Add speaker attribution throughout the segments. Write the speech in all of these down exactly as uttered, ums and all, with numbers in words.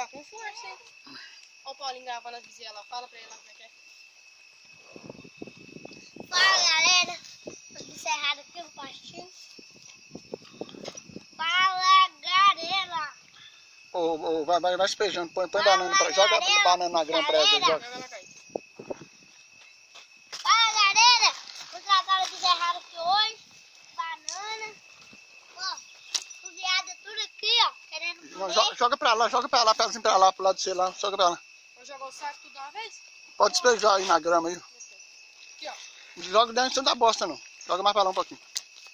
Speaker 1: Tá com força, hein? Olha o Paulinho gravando as vizinhas lá. Fala pra ele lá como é que é.
Speaker 2: Fala, galera. Vou encerrar aqui o pastinho. Fala, galera.
Speaker 3: Ô, ô, vai, vai, vai espejando. Põe, põe banana pra... Joga banana na grama pra ela. Joga.
Speaker 2: Fala, galera. Vou tratar de encerrar aqui hoje. Banana. Ó, o viado é tudo aqui, ó. Querendo comer.
Speaker 3: Joga, joga pra lá, joga pra lá, pedazinho pra lá, pro lado de você lá. Joga pra lá.
Speaker 1: Vou jogar o saco tudo de uma vez?
Speaker 3: Pode despejar aí na grama aí.
Speaker 1: Aqui, ó.
Speaker 3: Não joga dentro da bosta não. Joga mais pra lá um pouquinho.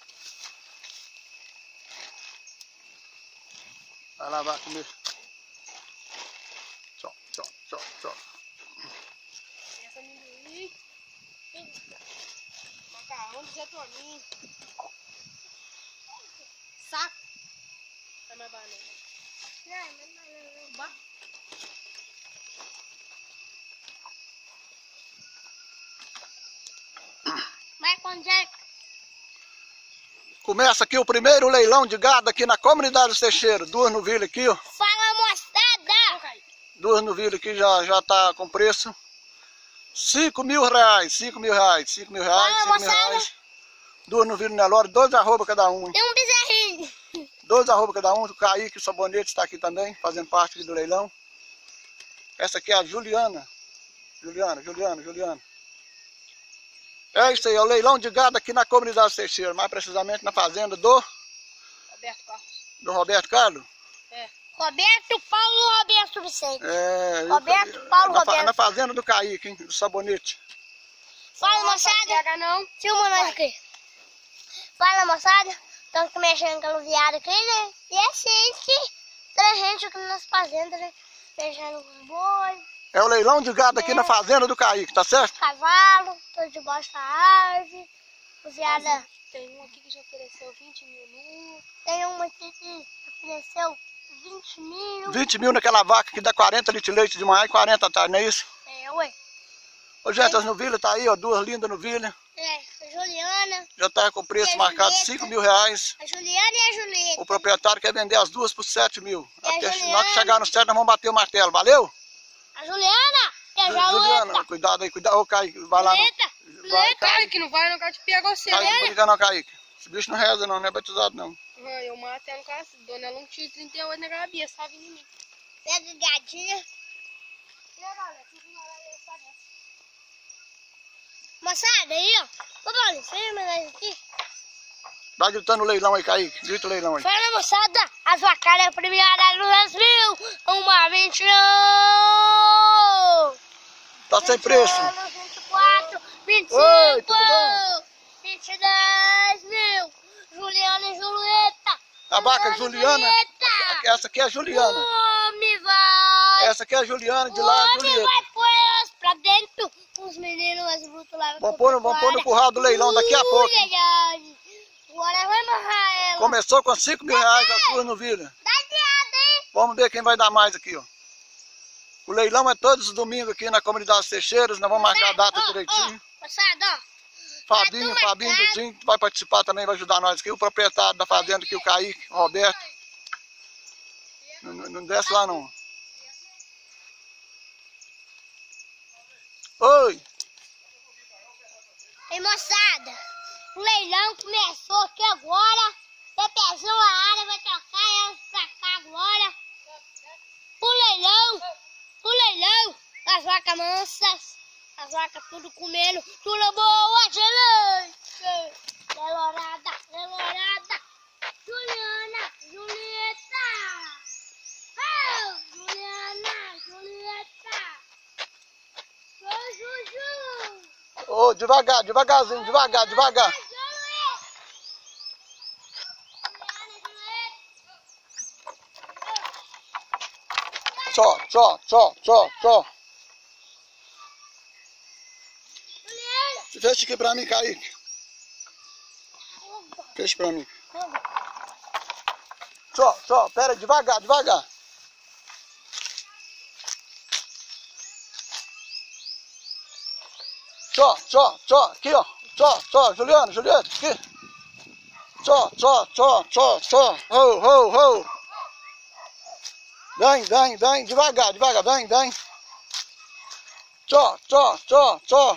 Speaker 3: Vai lá, vai comer. Tchau, tchau, tchau, tchau.
Speaker 1: Essa amendoim. Macarrão do Zé Toninho. Saco. Vai mais banana.
Speaker 2: Não, não, não, não.
Speaker 1: Ba.
Speaker 2: Vai com Jack.
Speaker 3: Começa aqui o primeiro leilão de gado aqui na comunidade dos Teixeiros. Duas novilhas aqui, ó.
Speaker 2: Fala, moçada.
Speaker 3: Duas novilhas aqui já, já tá com preço. Cinco mil reais, cinco mil reais, cinco mil reais,
Speaker 2: Fala,
Speaker 3: cinco mil
Speaker 2: moçada.
Speaker 3: reais. Duas novilhas Nelore, doze arroba cada um.
Speaker 2: Tem um bezerrinho.
Speaker 3: doze arroba cada um. O Kaique, o Sabonete está aqui também, fazendo parte aqui do leilão. Essa aqui é a Juliana. Juliana, Juliana, Juliana. É isso aí, é o leilão de gado aqui na comunidade dos Teixeiros, mais precisamente na fazenda do,
Speaker 1: Roberto Carlos.
Speaker 3: do Roberto Carlos.
Speaker 1: É.
Speaker 2: Roberto Paulo Roberto Vicente.
Speaker 3: É,
Speaker 2: Roberto
Speaker 3: eu-
Speaker 2: Paulo
Speaker 3: na,
Speaker 2: Roberto.
Speaker 3: na fazenda do Kaique, hein, do Sabonete.
Speaker 2: Fala,
Speaker 1: Não
Speaker 2: moçada.
Speaker 1: pega não.
Speaker 2: Filma nós aqui. Fala, moçada. Estamos mexendo com o viado aqui, né? E é assim que tem gente aqui nas fazendas, né? Mexendo com boi,
Speaker 3: É o leilão de gado aqui
Speaker 2: É.
Speaker 3: na fazenda do Kaique, tá certo?
Speaker 2: cavalo, tô debaixo da árvore. O viado
Speaker 1: Tem um aqui que já ofereceu vinte mil no.
Speaker 2: tem uma aqui que ofereceu vinte mil.
Speaker 3: vinte mil naquela vaca que dá quarenta litros de leite de manhã e quarenta à tarde, não é isso?
Speaker 2: É, ué.
Speaker 3: Ô, gente, as novilhas tá aí, ó, duas lindas novilhas.
Speaker 2: É, a Juliana,
Speaker 3: Já tá com preço
Speaker 2: E a
Speaker 3: marcado
Speaker 2: Julieta?
Speaker 3: cinco mil reais.
Speaker 2: a Juliana e a Julieta.
Speaker 3: O proprietário quer vender as duas por sete mil.
Speaker 2: E a
Speaker 3: Até na hora que
Speaker 2: Juliana?
Speaker 3: chegar no sete, nós vamos bater o martelo, valeu?
Speaker 2: A Juliana e a
Speaker 3: Juliana,
Speaker 2: Julieta.
Speaker 3: cuidado aí, cuidado. Ô, Kaique, vai lá.
Speaker 2: Julieta,
Speaker 3: Não. Vai,
Speaker 1: Cai
Speaker 3: Kaique,
Speaker 1: que não vai, não quero te pegar você.
Speaker 3: Kaique, não
Speaker 1: Né?
Speaker 3: brinca não, Kaique. Esse bicho não reza não, não é batizado não.
Speaker 1: Ah, eu matei no caso. Dona ela um tiro trinta e oito na cabeça, sabe em mim.
Speaker 2: pega gatinha. Moçada, aí, ó. Ô, Paulinho, filma nós aqui.
Speaker 3: Vai gritando o leilão aí, Kaique. Grita o leilão aí.
Speaker 2: Fala, moçada. As vacalhas premiadas no dez mil. Uma vinte e um.
Speaker 3: Tá sem preço.
Speaker 2: vinte e quatro, vinte e
Speaker 3: Oi,
Speaker 2: cinco,
Speaker 3: tudo bom?
Speaker 2: vinte e dois mil. Juliana e Julieta.
Speaker 3: A vaca Juliana.
Speaker 2: Julieta.
Speaker 3: Essa aqui é a Juliana.
Speaker 2: O homem vai.
Speaker 3: Essa aqui é a Juliana, de
Speaker 2: O
Speaker 3: lá é a
Speaker 2: homem
Speaker 3: Julieta.
Speaker 2: vai pôr elas pra dentro. Os meninos mais brutos lá.
Speaker 3: Vamos pôr, vamos pôr no curral do leilão daqui a pouco.
Speaker 2: Ui, ai, ai. Agora vai amarrar ela.
Speaker 3: Começou com cinco mil reais as duas novilhas.
Speaker 2: Dá piada, hein?
Speaker 3: Vamos ver quem vai dar mais aqui, ó. O leilão é todos os domingos aqui na comunidade dos Teixeiros. Nós vamos marcar a data
Speaker 2: Ó,
Speaker 3: direitinho.
Speaker 2: ó, moçada, ó.
Speaker 3: Fabinho,
Speaker 2: tá
Speaker 3: Fabinho,
Speaker 2: marcado.
Speaker 3: Dudinho vai participar também, vai ajudar nós aqui. O proprietário da fazenda aqui, o Kaique, o Roberto. Não, não- não desce lá não. Oi!
Speaker 2: Ei, moçada, o leilão começou aqui agora. Pepezão a área vai trocar elas pra cá agora. O leilão, o leilão, as vacas mansas, as vacas tudo comendo, tudo boa, excelente. Delorada, delorada, Juliana, Julieta. Oh, Juliana, Julieta. Ô, Juju.
Speaker 3: Ô, devagar, devagarzinho, devagar, devagar. Tchó, tchó, tchó, tchó, tchó. Fecha aqui pra mim, Kaique. Fecha pra mim. Tchó, tchó, pera, devagar, devagar. Tchó, tchó, tchó, aqui ó. Tchó, tchó, Juliana, Julieta, aqui. Tchó, tchó, tchó, tchó, tchó. Ho, ho, ho. Vem, vem, vem, devagar, devagar, vem, vem. Tchó, tchó, tchó, tchó.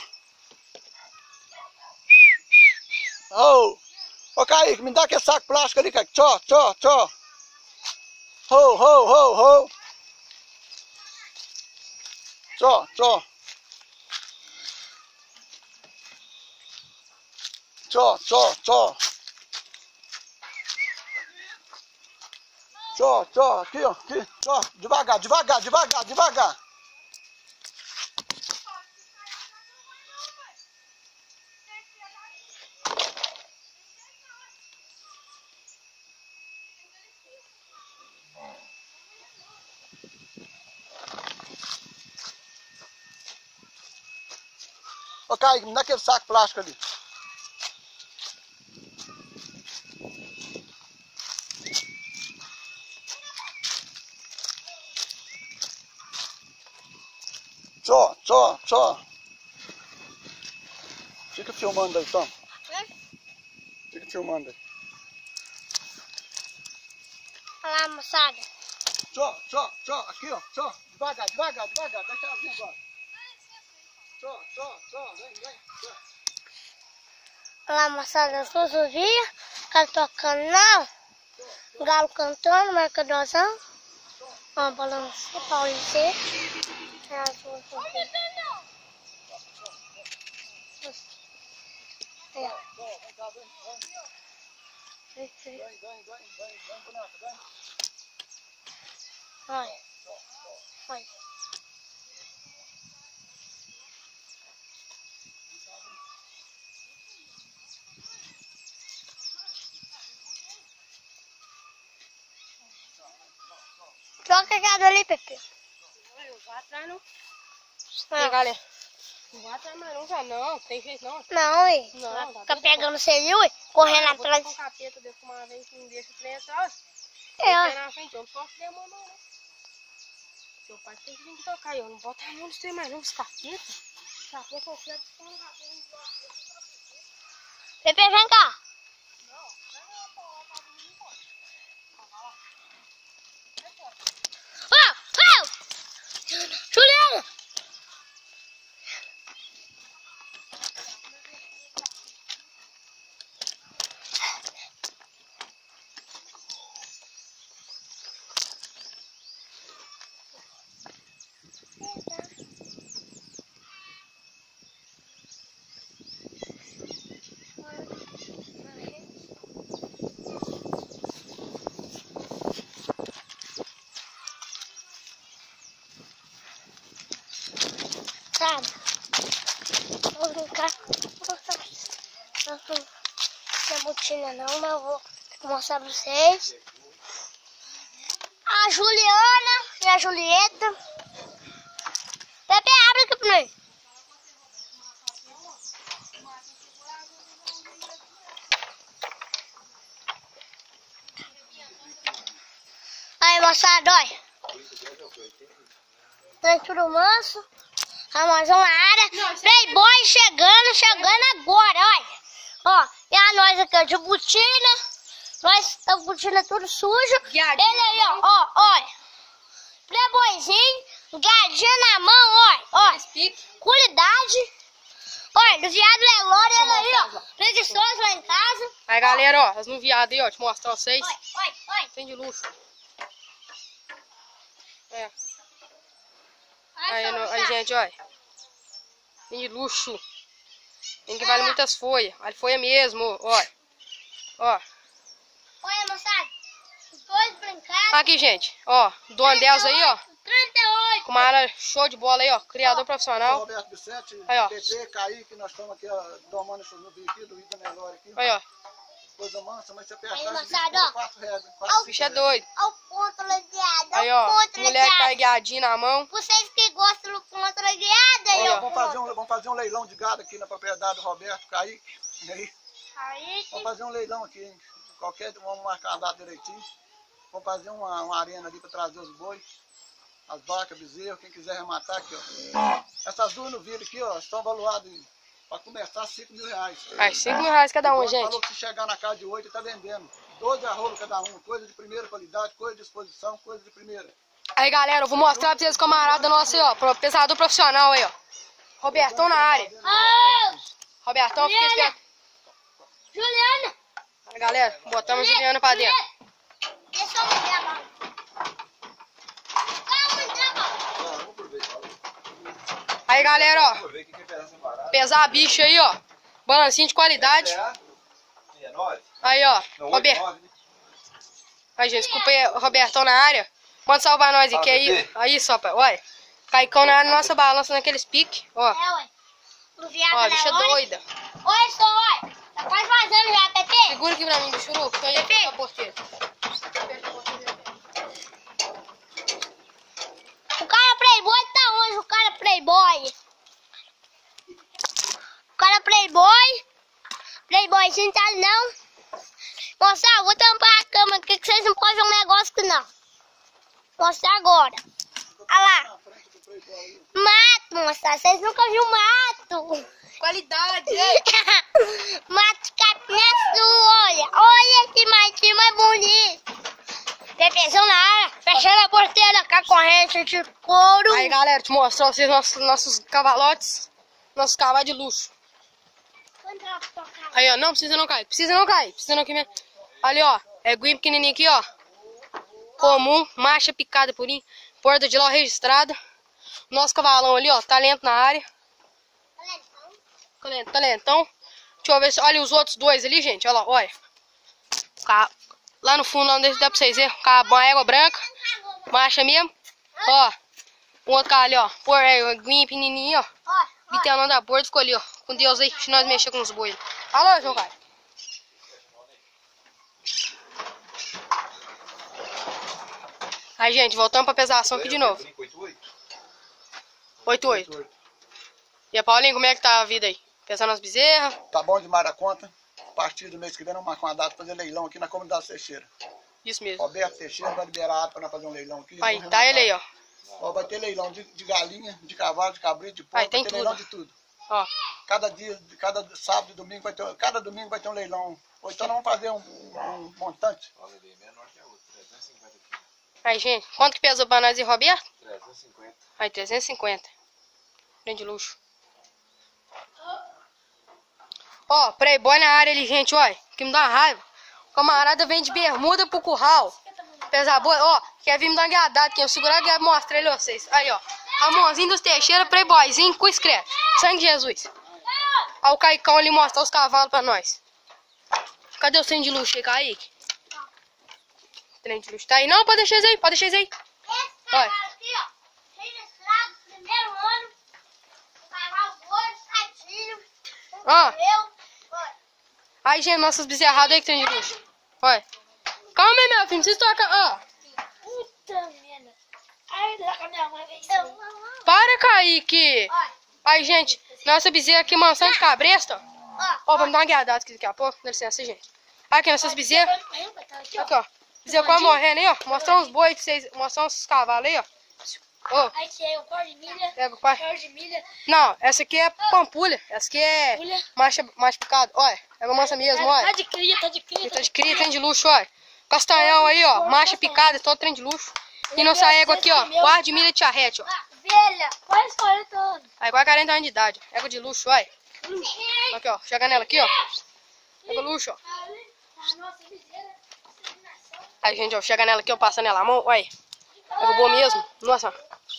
Speaker 3: Oh. Ô, Kaique, me dá aquele saco plástico ali, Kaique. Tchó, tchó, tchó. Ho, ho, ho, ho. Tchó, tchó. Tchó, tchó, tchó. Tchó, tchó, aqui, ó, aqui, tchó. Devagar, devagar, devagar, devagar. Ô, Kaique, me dá aquele saco plástico ali. Tchó, tchó, tchó. Fica filmando aí, Tom. Fica filmando aí.
Speaker 2: Olha lá, moçada.
Speaker 3: Tchó, tchó, tchó. Aqui, ó. Tchó. Devagar, devagar, devagar. Deixa ela vir agora. Tchó, tchó, tchó. Vem, vem. Tchó.
Speaker 2: Olha lá, moçada, as rodovias. Cara tocando não. Galo cantando, marcadorzão. Ó, balança, Paulicê. É as rodovias. Aí, ó.
Speaker 3: Vem cá, vem, vem. Vem, vem, vem, vem, vem, boneca, vem.
Speaker 2: Olha. Olha. Troca aquela ali, Pepe.
Speaker 1: Eu vou atrás não.
Speaker 2: Não.
Speaker 1: Ei, galera. Não vou atrás mais não, já não. Tem jeito não.
Speaker 2: Não, ué.
Speaker 1: Não,
Speaker 2: Fica pegando você, ué. Correndo
Speaker 1: Ah, eu vou
Speaker 2: atrás.
Speaker 1: com um capeta desse uma vez que não deixa o trem atrás.
Speaker 2: É,
Speaker 1: Eu
Speaker 2: ó.
Speaker 1: na frente, eu não posso ter a mão não. Seu pai tem que vir que tocar. Eu não boto a mão no trem mais não, os capetas. Capeta eu quero que não dá bem.
Speaker 2: Pepe, vem cá. Ó, ó. Juliana. Sabe? Vou brincar. Não tô sem botina não, mas eu vou mostrar pra vocês. A Juliana e a Julieta. Pepe, abre aqui pra mim. Aí, moçada, olha. Tem tudo manso. A mais uma área. Playboy chegando, chegando agora, olha. Ó, e a nós aqui de botina. Nós, a botina tudo sujo. Ele aí, ó, ó, olha. Playboyzinho, gadinha na mão, olha, olha. Qualidade. Olha, do viado Lelório, ele aí, ó. Preguiçoso lá em casa.
Speaker 1: Aí, galera, ó, as no viado aí, ó, te mostrar vocês.
Speaker 2: Olha, olha, olha.
Speaker 1: Tem de luxo. É.
Speaker 2: Olha
Speaker 1: Aí,
Speaker 2: só,
Speaker 1: no, aí,
Speaker 2: moçada.
Speaker 1: gente, olha. Tem de luxo. Tem que vale muitas folhas. Vale folha mesmo, olha. Ó.
Speaker 2: Olha, moçada. Os dois brincados.
Speaker 1: Aqui, gente, ó. Do Andelos aí, ó.
Speaker 2: trinta e oito.
Speaker 1: Com uma área show de bola aí, ó. Criador profissional.
Speaker 3: Roberto Vicente,
Speaker 1: Aí, ó.
Speaker 3: P P, Kaique, nós estamos aqui, ó, domando essas nuvens aqui, do Rio da Nelore aqui.
Speaker 1: Aí, ó.
Speaker 3: Coisa mansa, mas você
Speaker 2: Aí,
Speaker 3: apertar,
Speaker 2: moçada, ó.
Speaker 3: quatro reais.
Speaker 2: Ó,
Speaker 1: O bicho é doido.
Speaker 2: Olha o ponto ladeado.
Speaker 1: Aí,
Speaker 2: Olha
Speaker 1: ó.
Speaker 2: o ponto
Speaker 1: Mulher
Speaker 2: ladeado.
Speaker 1: carregadinha na mão.
Speaker 2: Vocês que gostam do ponto ladeado, aí,
Speaker 1: Aí,
Speaker 2: ó.
Speaker 1: ó.
Speaker 3: Vamos fazer, um, vamos fazer um leilão de gado aqui na propriedade do Roberto, Kaique. E aí,
Speaker 2: Aí,
Speaker 3: vamos fazer um leilão aqui, hein? Qualquer, vamos marcar a data direitinho. Vamos fazer uma, uma arena ali para trazer os bois, as vacas, bezerros, quem quiser rematar aqui, ó. Essas duas no vidro aqui, ó, estão avaliadas para começar cinco mil reais.
Speaker 1: Aí, cinco mil reais cada um,
Speaker 3: O dono
Speaker 1: gente.
Speaker 3: falou que se chegar na casa de oito, ele tá vendendo. doze arrolos cada um, coisa de primeira qualidade, coisa de exposição, coisa de primeira.
Speaker 1: Aí, galera, eu vou mostrar pra vocês o camarada nosso aí, ó. Pesador profissional aí, ó. Robertão na área.
Speaker 2: Ah,
Speaker 1: Robertão, fica esperto.
Speaker 2: Juliana.
Speaker 1: Aí, galera, botamos a Juliana pra dentro.
Speaker 2: Deixa eu ver a bola.
Speaker 1: Aí, galera, ó. Pesar a bicha aí, ó. Balancinho de qualidade. Aí, ó. Roberto. Aí, gente, desculpa aí, Robertão na área. Manda salvar nós aqui aí. Aí, só, pai. Olha. Caicão na área, nossa balança naqueles piques. Ó.
Speaker 2: É, ué. O viado
Speaker 1: Ó, bicha doida.
Speaker 2: Oi, só, oi. Tá quase vazando já, Pepe.
Speaker 1: Segura aqui pra mim, bicho louco. Tô aí aqui na porteira.
Speaker 2: O cara playboy tá onde? O cara playboy. O cara playboy. Playboy, você não tá ali, não? Moça, vou tampar a cama aqui que vocês não podem ver um negócio que não. Mostrar agora. Olha lá. Mato, moça. Vocês nunca viram mato.
Speaker 1: Qualidade,
Speaker 2: Mato capinha sua, olha. Olha que matinho mais bonito. Pepezão na área. Fechando a porteira com a corrente de couro.
Speaker 1: Aí, galera, te mostrar pra vocês nossos, nossos cavalotes. Nossos cavalos de luxo. Aí, ó. Não precisa não cair. Precisa não cair. Precisa não cair. Ali, ó. É guim pequenininho aqui, ó. Comum. Marcha picada purinho. Porta de ló registrada. Nosso cavalão ali, ó. Talento na área. Talentão. Talentão. Deixa eu ver se... Olha os outros dois ali, gente. Olha lá, olha. Lá no fundo, lá onde dá pra vocês verem. Uma égua branca. Marcha mesmo. Ó. Um outro carro ali, ó. Por é, guinha pequenininho, ó. Bitelão da borda ficou ali, ó. Com Deus aí. Se nós mexer com os bois. Alô, João Caio. Aí, gente, voltamos pra pesação aqui de novo. oito oito. E a Paulinho, como é que tá a vida aí? Pesando as bezerras?
Speaker 3: Tá bom demais a conta. A partir do mês que vem, nós marcamos uma data pra fazer leilão aqui na comunidade Teixeira.
Speaker 1: Isso mesmo.
Speaker 3: Roberto Teixeira vai liberar para nós fazer um leilão aqui.
Speaker 1: Aí, tá ele aí, ó.
Speaker 3: Ó, vai ter leilão de, de galinha, de cavalo, de cabrito, de porco,
Speaker 1: Aí, tem
Speaker 3: vai ter
Speaker 1: tudo.
Speaker 3: leilão de tudo.
Speaker 1: Ó.
Speaker 3: Cada dia, cada sábado e domingo vai ter, cada domingo vai ter um leilão. Ou então nós vamos fazer um, um montante.
Speaker 1: Aí, gente, quanto que pesou pra nós e Roberto?
Speaker 3: trezentos e cinquenta.
Speaker 1: Aí, trezentos e cinquenta. Grande luxo. Ó, Playboy na área ali, gente, olha. Que me dá raiva. O camarada vem de bermuda pro curral. Pesar boi, ó. Quer vir me dar uma guiadada aqui. Eu segurar a guiada e mostrar ele a vocês. Aí, ó. Ramonzinho dos Teixeira, Playboyzinho, com excreto. Sangue de Jesus. Ó, o Caicão ali mostrar os cavalos pra nós. Cadê o trem de luxo aí, Kaique? Trem de luxo. Tá aí? Não, pode deixar isso aí, pode deixar isso aí.
Speaker 2: Esse cavalo aqui, ó. Registrado, primeiro ano. O cavalo gordo, sadinho.
Speaker 1: Ó.
Speaker 2: Eu.
Speaker 1: Aí, gente, nossas bezerradas aí que tem de luxo. Olha. Calma aí, meu filho, não precisa tocar. Ó.
Speaker 2: Puta merda. Ai, lá com a minha mãe vem.
Speaker 1: Para, Kaique.
Speaker 2: Olha.
Speaker 1: Aí, gente, nossa bezerra aqui, mansão de cabresta.
Speaker 2: Ó,
Speaker 1: Ó, vamos dar uma guiadada aqui daqui a pouco. Dá licença, gente. Aqui, nossas bezerras. Aqui, ó. Bezerra quase morrendo aí, ó. Mostrar uns bois pra vocês. Mostrar uns cavalos aí, ó. Ó.
Speaker 2: aqui é o pau de milha.
Speaker 1: Pega o pai.
Speaker 2: Pau de milha.
Speaker 1: Não, essa aqui é pampulha. Essa aqui é
Speaker 2: Pampulha.
Speaker 1: marcha, marcha picada. Olha, é uma mansa mesmo,
Speaker 2: Tá
Speaker 1: olha.
Speaker 2: de cria, tá de cria.
Speaker 1: Tá de cria, trem de luxo, olha. Castanhão aí, ó. Marcha picada, todo trem de luxo. E nossa égua aqui, ó. Guarda de milha de charrete, ó.
Speaker 2: Velha, quase quarenta anos.
Speaker 1: Aí, quase quarenta anos de idade. Égua de luxo, olha. Aqui, ó. Chega nela aqui, ó. Égua luxo, ó. Aí, gente, ó. Chega nela aqui, ó. Passa nela a mão, olha. Égua boa mesmo. Nossa.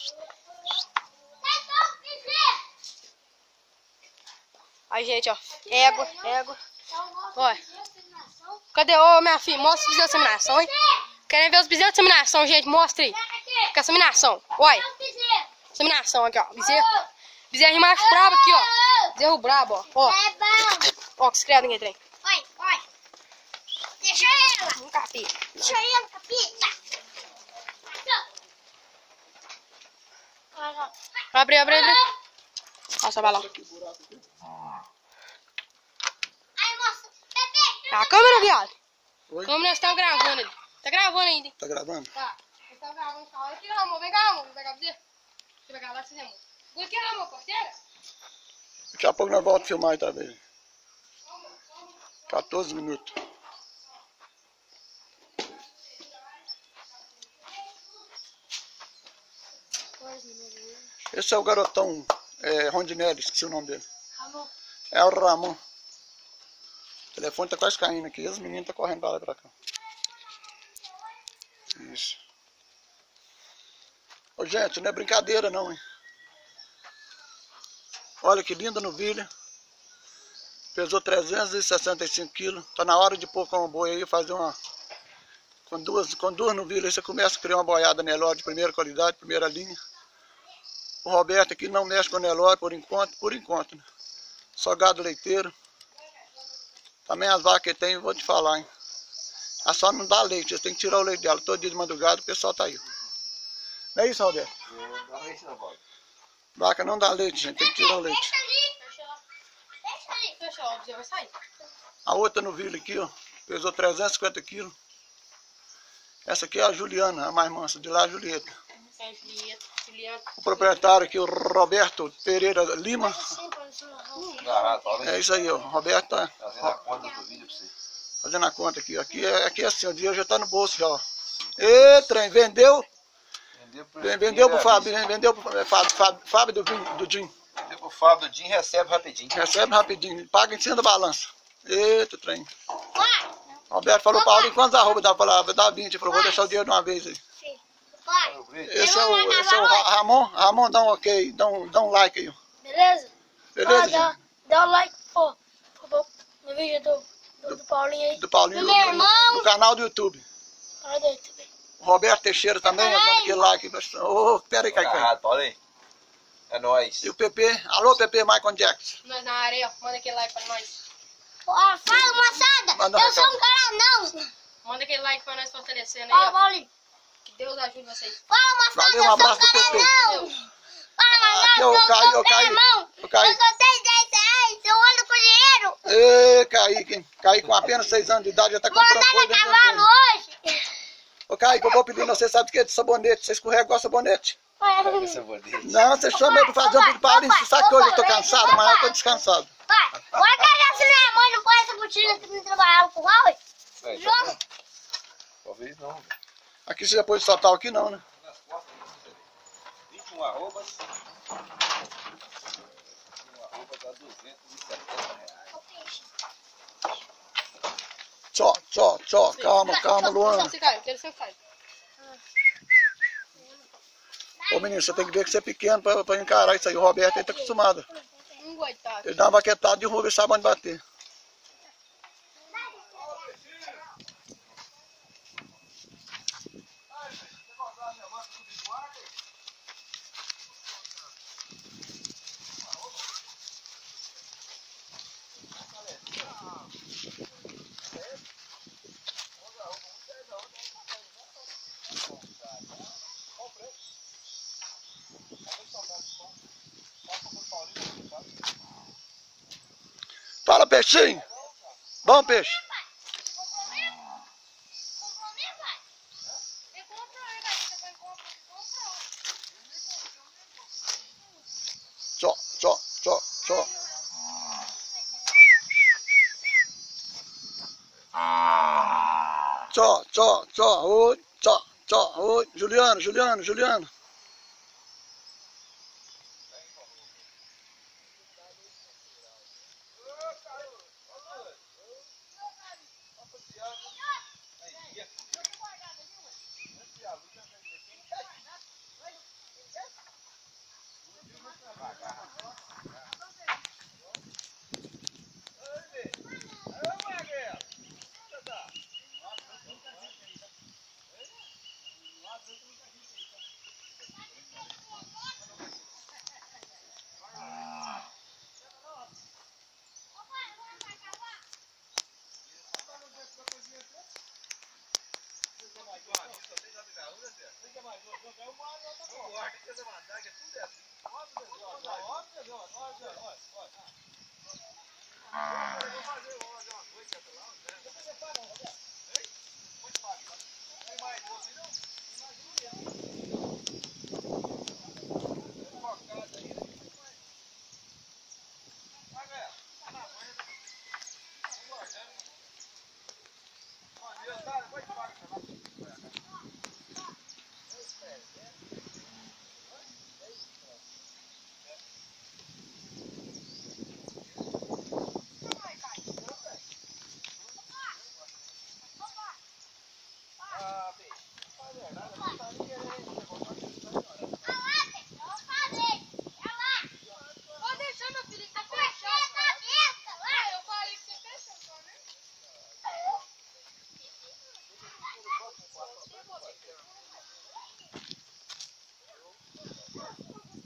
Speaker 1: Aí, gente, ó. Égua, égua. Olha. Cadê? Ô, minha filha, mostra os bezerros de inseminação, hein? Querem ver os bezerros de inseminação, gente? Mostra aí. Que é inseminação. Olha. Inseminação aqui, ó. Bezerro. Bezerro de macho brabo aqui, ó. Bezerro brabo, ó. Ó. Ó, que escreve ninguém trem.
Speaker 2: Oi, oi. Deixa ela.
Speaker 1: Um capeta.
Speaker 2: Deixa ela, capita.
Speaker 1: Abre, abre, abre. Nossa, vai lá.
Speaker 2: Aí, moça. Pepe.
Speaker 1: A câmera, viado.
Speaker 3: Oi?
Speaker 1: A câmera nós estamos gravando ali. Tá gravando ainda, hein?
Speaker 3: Tá gravando?
Speaker 1: Tá. Nós estamos gravando. Olha aqui, Ramon. Vem cá, Ramon. Vem pegar o bezerro. Deixa eu pegar lá, vocês Ramon. Segura aqui, Ramon, porteira.
Speaker 3: Daqui a pouco nós voltamos a filmar aí também. quatorze minutos. Esse é o garotão é, Rondinelli, esqueci o nome dele.
Speaker 2: Ramon.
Speaker 3: É o Ramon. O telefone tá quase caindo aqui, os meninos tá correndo pra lá e pra cá. Isso. Ô gente, não é brincadeira não, hein? Olha que linda novilha. Pesou trezentos e sessenta e cinco quilos. Tá na hora de pôr com uma boi aí, fazer uma... Com duas, com duas novilhas aí você começa a criar uma boiada Nelore de primeira qualidade, primeira linha. O Roberto aqui não mexe com Nelore por enquanto, por enquanto, né? Só gado leiteiro. Também as vacas que tem, vou te falar, hein? Ela só não dá leite, você tem que tirar o leite dela. Todo dia de madrugada o pessoal tá aí. Não é isso, Roberto?
Speaker 4: Não dá leite não, Bob.
Speaker 3: Vaca não dá leite, gente, tem que tirar o leite.
Speaker 1: Fecha, ó, você vai sair.
Speaker 3: A outra novilha aqui, ó, pesou trezentos e cinquenta quilos. Essa aqui é a Juliana, a mais mansa. De lá a Julieta.
Speaker 1: É, Julieta, Juliana.
Speaker 3: O proprietário aqui, o Roberto Pereira Lima. É isso aí, ó. O Roberto tá
Speaker 4: Fazendo a conta do vídeo pra você.
Speaker 3: fazendo a conta aqui. Aqui é, aqui é assim, o dinheiro já tá no bolso já, ó. Ê, trem, vendeu?
Speaker 4: Vendeu pro,
Speaker 3: Vendeu pro Fábio, hein? Vendeu pro é, Fábio, Fábio, Fábio do, Vim, do Jim.
Speaker 4: Vendeu pro Fábio do Jim, recebe rapidinho.
Speaker 3: Recebe rapidinho, paga em cima da balança. Eita, trem.
Speaker 2: Pai.
Speaker 3: Roberto falou, Paulinho, quantos arroba dá pra lá? Dá vinte. Ele falou, vou deixar o dinheiro de uma vez aí.
Speaker 2: Pai.
Speaker 3: Esse é o, esse é o Ra- Ramon. Ramon, dá um ok, dá um, dá um like aí. Ó.
Speaker 2: Beleza?
Speaker 3: Beleza,
Speaker 2: Ah, dá,
Speaker 3: gente?
Speaker 2: dá um like, pô, pô, no vídeo do, do, do Paulinho aí.
Speaker 3: Do Paulinho,
Speaker 2: Do
Speaker 3: no,
Speaker 2: meu
Speaker 3: no-
Speaker 2: irmão.
Speaker 3: no canal do YouTube.
Speaker 2: Olha daí também.
Speaker 3: O Roberto Teixeira também, ó, dando aquele like. Ô, oh, pera aí,
Speaker 4: Tá
Speaker 3: Caicai.
Speaker 4: errado, Paulinho. É nóis.
Speaker 3: E o P P, alô P P Michael Jackson.
Speaker 1: Nós na areia, ó. Manda aquele like pra nós.
Speaker 2: Ó, fala, moçada,
Speaker 3: Manda
Speaker 2: eu
Speaker 3: um
Speaker 2: sou um
Speaker 3: recado.
Speaker 2: cara não.
Speaker 1: Manda aquele like pra nós fortalecendo
Speaker 2: Ó,
Speaker 1: aí, ó.
Speaker 2: Paulinho.
Speaker 1: Que Deus ajude vocês.
Speaker 2: Fala, moçada,
Speaker 3: Valeu, um
Speaker 2: eu sou
Speaker 3: abraço
Speaker 2: um
Speaker 3: do
Speaker 2: cara
Speaker 3: P P.
Speaker 2: não. Fala,
Speaker 3: Aqui é
Speaker 2: moçada,
Speaker 3: o
Speaker 2: eu
Speaker 3: Caio,
Speaker 2: sou
Speaker 3: o
Speaker 2: um cara
Speaker 3: Caio.
Speaker 2: não.
Speaker 3: O Caio.
Speaker 2: Eu só tenho dez reais, eu ando com dinheiro.
Speaker 3: Ê, Kaique, hein? Kaique com apenas seis anos de idade já tá
Speaker 2: Vou
Speaker 3: comprando
Speaker 2: andar
Speaker 3: coisa
Speaker 2: no
Speaker 3: vendendo
Speaker 2: cavalo
Speaker 3: coisa.
Speaker 2: hoje.
Speaker 3: Ô Kaique, eu vou pedir, você sabe o que é de sabonete? Você escorrega igual sabonete.
Speaker 4: Pega essa bandeira.
Speaker 3: Não, você chama eu pra fazer um vídeo pra Paulinho. Você sabe que hoje eu tô cansado, amanhã eu tô descansado.
Speaker 2: Pai, vai cagar se minha mãe não põe essa botina que me trabalhava com o Huawei?
Speaker 4: Vai,
Speaker 2: Joga.
Speaker 4: tá bom. Talvez não.
Speaker 3: Aqui você já pôs total aqui não, né?
Speaker 4: Nas costas, vinte e um arrobas. vinte e um arrobas dá duzentos e setenta reais.
Speaker 3: Tchó, tchó, tchó. Calma, calma, Luana.
Speaker 1: Você cai, eu quero que você caia.
Speaker 3: Ô menino, você tem que ver que você é pequeno pra, pra encarar isso aí. O Roberto aí tá acostumado.
Speaker 1: Hum, coitado.
Speaker 3: Ele dá uma baquetada de rua e sabe onde bater. Fala, peixinho. Bom, peixe. Tchó, tchó, tchó, tchó. Tchó, tchó, tchó, oi, tchó, tchó, oi. Juliano, Juliano, Juliano.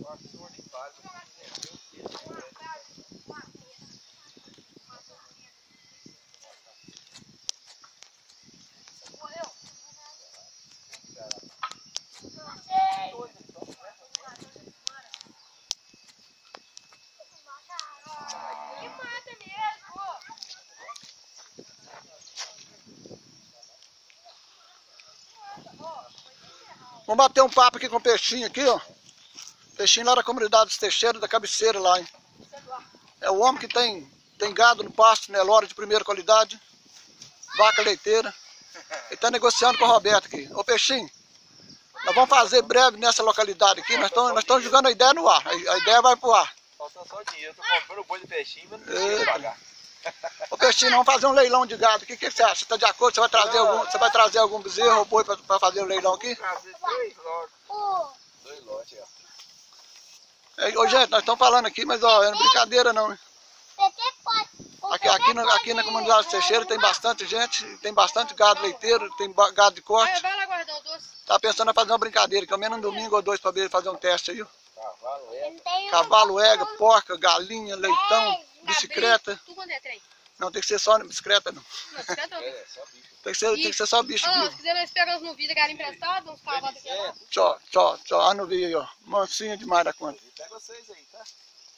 Speaker 3: Vamos bater um papo aqui com o Peixinho aqui, ó. Peixinho lá da comunidade dos Teixeiros, da Cabeceira lá, hein. É o homem que tem, tem gado no pasto, Nelore de primeira qualidade, vaca leiteira. Ele tá negociando com o Roberto aqui. Ô Peixinho, nós vamos fazer breve nessa localidade aqui, nós estamos nós estamos jogando a ideia no ar, a, a ideia vai pro ar.
Speaker 4: Falta só dinheiro, eu tô comprando o boi do Peixinho, mas não consigo pagar.
Speaker 3: Ô Peixinho, nós vamos fazer um leilão de gado. O que, que você acha? Você está de acordo? Você vai trazer algum, você vai trazer algum bezerro ou boi para fazer o leilão aqui?
Speaker 4: Trazer dois lotes. Dois lotes, ó.
Speaker 3: É, ô, gente, nós estamos falando aqui, mas ó, é brincadeira não, hein? Aqui, aqui, no, aqui na comunidade do Teixeira tem bastante gente, tem bastante gado leiteiro, tem gado de corte.
Speaker 1: Vai lá guardar o doce.
Speaker 3: Tá pensando em fazer uma brincadeira, que ao menos um domingo ou dois para fazer um teste aí, ó.
Speaker 4: Cavalo, é.
Speaker 3: Cavalo, ega, porca, galinha, leitão, bicicleta.
Speaker 1: Tu quando é trem?
Speaker 3: Não, tem que ser só bicicleta, não.
Speaker 1: Não, bicicleta não.
Speaker 4: É, só bicho.
Speaker 3: Tem que ser, tem que ser só bicho
Speaker 1: Ó, se
Speaker 3: vivo.
Speaker 1: quiser nós pegamos no vídeo, galinha emprestada, uns cavalos aqui. ó.
Speaker 3: Tchau, tchau, tchau. Ah, não vi aí, ó. Mansinha demais da conta.
Speaker 4: Pega vocês aí, tá?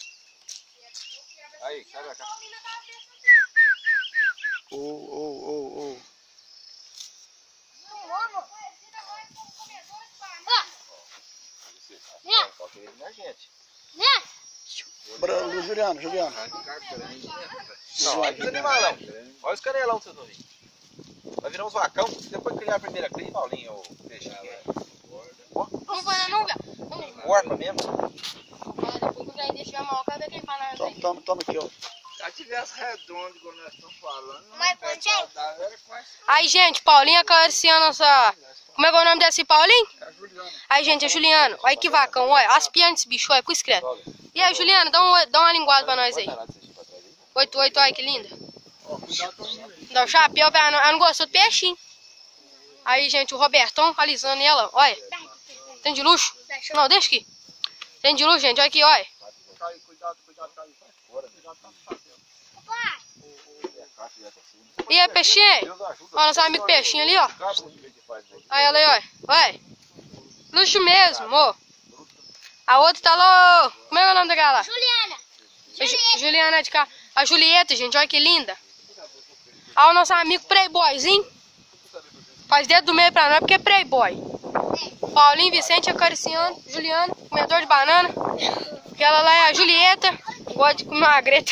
Speaker 4: Aí, cara, cá.
Speaker 3: Ô, ô, ô, ô.
Speaker 4: Falta ele na gente.
Speaker 3: Bra- Juliano, Juliano.
Speaker 4: Não, aí precisa de malão. Olha os canelão que vocês não viram. Vai virar uns vacão, depois criar a primeira cria, Paulinho, o peixe aqui.
Speaker 1: Não vai não, velho. Vamos.
Speaker 4: Corta mesmo.
Speaker 1: Ó, depois que o trem deixar mal, cadê quem fala?
Speaker 3: Toma, toma, toma aqui, ó.
Speaker 5: Se tivesse redondo, igual nós estamos falando, não
Speaker 2: Mas,
Speaker 5: é
Speaker 2: gente.
Speaker 5: saudável, era quase
Speaker 1: Aí, gente, Paulinho acariciando essa... Como é que é o nome desse Paulinho?
Speaker 3: É Juliano.
Speaker 1: Aí, gente, é Juliano. Olha que vacão, olha. As pianas desse bicho, olha, com excreto. E aí, Juliano, dá, um, dá uma linguada pra nós aí. Oito, oito, olha que linda.
Speaker 3: Ó, cuidado com ele aí.
Speaker 1: Dá o chapéu, ela não, ela não gostou do peixinho. Aí, gente, o Robertão alisando ela, olha. Tem de luxo? Não, deixa aqui. Tem de luxo, gente, olha aqui, olha.
Speaker 3: Cai, cuidado, cuidado, cai. Cuidado com o chapéu.
Speaker 1: E aí, peixinho? Ó, nosso amigo peixinho ali, ó. Aí, olha aí, olha. Olha. Luxo mesmo, amor. A outra tá lá. Como é, é o nome da galera?
Speaker 2: Juliana.
Speaker 1: A Ju- Juliana de cá. A Julieta, gente, olha que linda. Aí o nosso amigo Playboyzinho. Faz dedo do meio pra nós porque é Playboy. Paulinho Vicente acariciando. Juliano, comedor de banana. Aquela lá é a Julieta. Gosta de comer uma greta.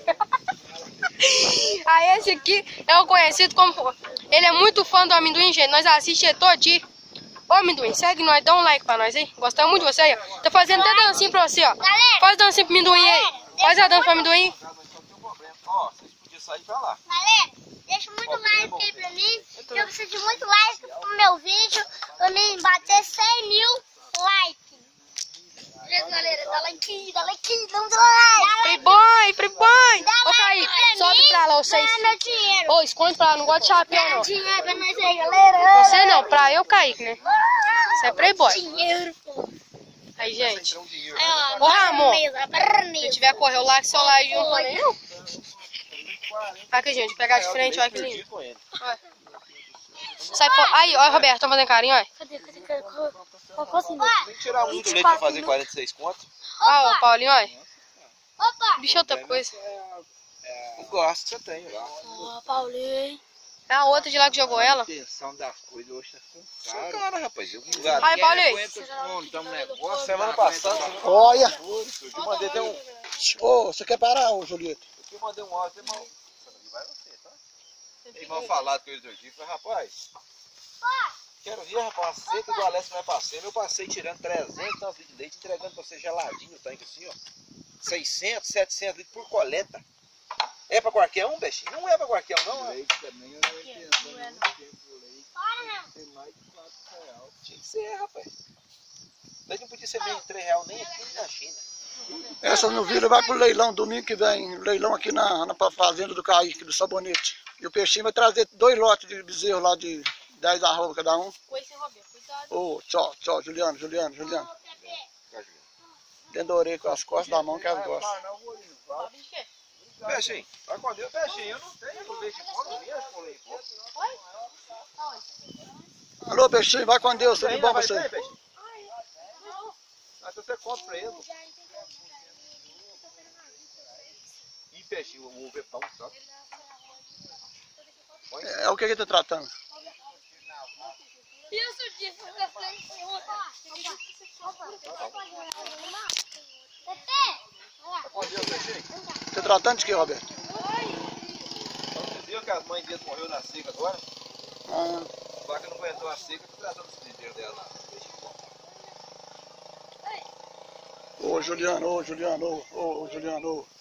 Speaker 1: Aí esse aqui é o conhecido como... Ele é muito fã do amendoim, gente. Nós assistimos todo dia. Ô, amendoim, segue nós, dá um like pra nós aí. Gostamos muito de você aí, ó. Tá fazendo até dancinha pra você, ó. Faz dancinha pro amendoim aí. Faz a dança pro amendoim.
Speaker 4: Ó, vocês podiam sair pra lá.
Speaker 2: Galera, deixa muito like aí pra mim. Eu preciso de muito like pro meu vídeo. Pra mim bater cem mil likes. Beleza, galera? Dá like, dá like, dá um like.
Speaker 1: Playboy, Playboy.
Speaker 2: Dá
Speaker 1: Ô,
Speaker 2: like
Speaker 1: Kaique,
Speaker 2: pra
Speaker 1: sobe
Speaker 2: mim,
Speaker 1: pra lá, vocês.
Speaker 2: ganha meu dinheiro.
Speaker 1: Ô, esconde pra lá, não gosta de chapéu,
Speaker 2: Dá
Speaker 1: não.
Speaker 2: dinheiro pra nós aí, galera.
Speaker 1: Você não, pra eu, Kaique, né? Você é Playboy.
Speaker 2: Dinheiro, pô.
Speaker 1: Aí, gente.
Speaker 4: Tirar um dinheiro.
Speaker 2: Aí, ó,
Speaker 1: Ô, Ramon.
Speaker 2: mesa, barra
Speaker 1: Se tiver correr o like, seu like junto também, não. Aqui, gente, pegar de frente, olha que lindo.
Speaker 4: Com ele.
Speaker 1: Sai fora. Aí, olha, Roberto, tá fazendo carinho, olha.
Speaker 2: Cadê, cadê, cadê? Qual, qual assim?
Speaker 4: Tem que tirar um do leite pra fazer quarenta e seis conto.
Speaker 1: Ó, o Paulinho, olha.
Speaker 2: Opa!
Speaker 1: Bicho é outra coisa.
Speaker 4: Eu gosto que você tem, lá.
Speaker 2: Ó, Paulinho.
Speaker 1: É a outra de lá que jogou ela.
Speaker 5: a atenção das coisas hoje tá ficando
Speaker 4: Só
Speaker 5: caro.
Speaker 4: cara, rapaz. Eu vi um
Speaker 1: Aí, Paulinho.
Speaker 5: Aguenta montar um negócio.
Speaker 4: Semana passada,
Speaker 3: Olha.
Speaker 4: eu te mandei até um.
Speaker 3: Ô, você quer parar, ô, Julieta?
Speaker 4: Eu te mandei um áudio, irmão. Vai você, tá? Irmão falado com eles dois dias. Falei, rapaz. Quero ver, rapaz, uma seca do Alessio não é passeio. Eu passei tirando trezentos litros de leite, entregando pra você geladinho o tanque assim, ó. seiscentos, setecentos litros por coleta. É pra qualquer um, Bechinho? Não é pra qualquer um, não. É.
Speaker 5: Leite também, eu não pensando muito tempo o leite. Tem mais de quatro reais.
Speaker 4: Tinha que ser, rapaz. Leite não podia ser meio de três reais nem aqui nem na China.
Speaker 3: Essa no vídeo vai pro leilão, domingo que vem. Leilão aqui na, na fazenda do Kaique, do Sabonete. E o Peixinho vai trazer dois lotes de bezerro lá de dez arroba cada um.
Speaker 1: Coisa sem Roberto, cuidado.
Speaker 3: Ô, tchau, tchau, Juliano, Juliano, Juliano.
Speaker 4: Tá, Juliano?
Speaker 3: dentro da orelha com as costas da mão que elas gostam.
Speaker 5: Não, vou ali no vaso.
Speaker 4: Peixinho, vai com Deus, peixinho. Eu não tenho, não leite de fora, não vejo com leite de fora.
Speaker 3: Alô, peixinho, vai com Deus, tudo bom pra você?
Speaker 4: Peixinho? Ah, então você conta pra ele. Ih, peixinho, o ovo é bom, sabe?
Speaker 3: É, é o que que tá tratando?
Speaker 2: Isso disso,
Speaker 4: Vai com Deus, peixinho.
Speaker 3: Tá tratando de que, Roberto?
Speaker 4: Você viu que as mães deles morreu na seca agora?
Speaker 3: Ah,
Speaker 4: A vaca não aguentou a seca, tá tratando os primeiros dela.
Speaker 3: ô Juliano, ô Juliano, ô, ô, ô Juliano, ô.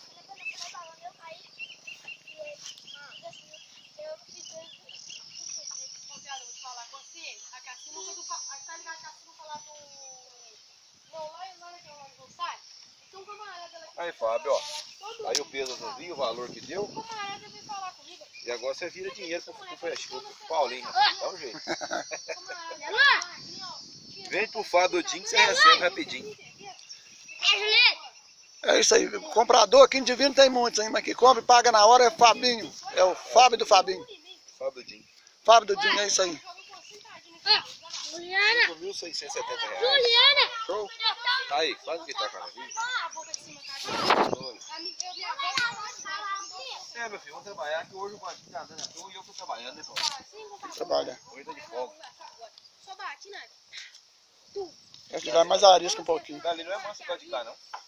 Speaker 4: Aí, Fábio, ó. Aí o Pedro não viu o valor que deu. E agora você vira dinheiro pro, pro, pro, pro Paulinho. Dá um jeito. Vem pro Fábio Dinho que você recebe rapidinho.
Speaker 3: É isso aí, comprador aqui em Divino tem muitos, hein? Mas que compra e paga na hora é Fabinho. É o Fábio do Fabinho.
Speaker 4: Fábio Dinho.
Speaker 3: Fábio do Dinho, é isso aí.
Speaker 2: Juliana!
Speaker 4: cinco mil seiscentos e setenta reais.
Speaker 2: Juliana!
Speaker 4: Show? Aí, faz o que tá, cara. É, meu filho, vamos trabalhar que hoje o Badinho tá andando à toa e eu tô trabalhando, né, Paulo?
Speaker 3: Trabalha.
Speaker 4: Hoje tá de folga.
Speaker 3: Esse vai mais arisco um pouquinho.
Speaker 4: Dali não é manso igual de cá, não.